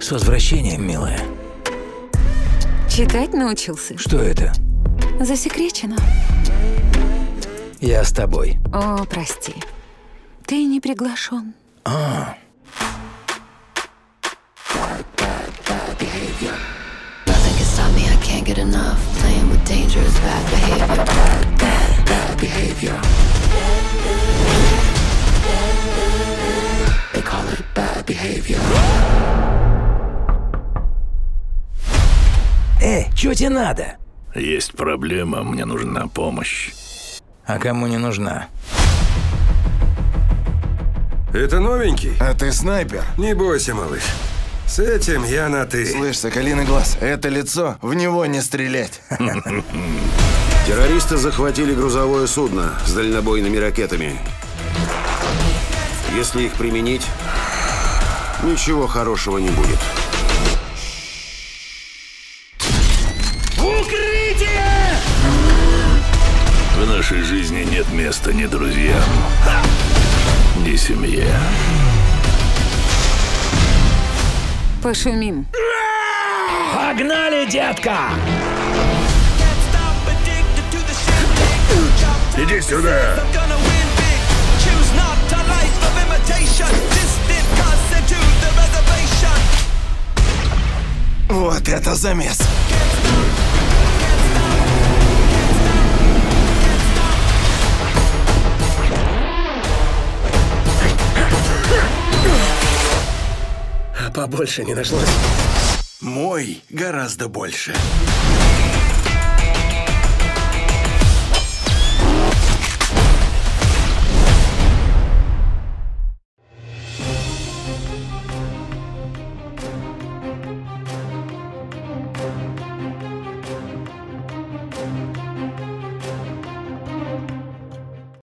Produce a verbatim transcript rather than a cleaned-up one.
С возвращением, милая. Читать научился? Что это? Засекречено. Я с тобой. О, прости. Ты не приглашен. А. Эй, чё тебе надо? Есть проблема, мне нужна помощь. А кому не нужна? Это новенький? А ты снайпер? Не бойся, малыш. С этим я на «ты». Слышь, соколиный глаз, это лицо, в него не стрелять. Террористы захватили грузовое судно с дальнобойными ракетами. Если их применить, ничего хорошего не будет. Укрытие! В нашей жизни нет места ни друзьям, ни семье. Пошумим. Погнали, детка! Иди сюда! Вот это замес! А побольше не нашлось. Мой гораздо больше.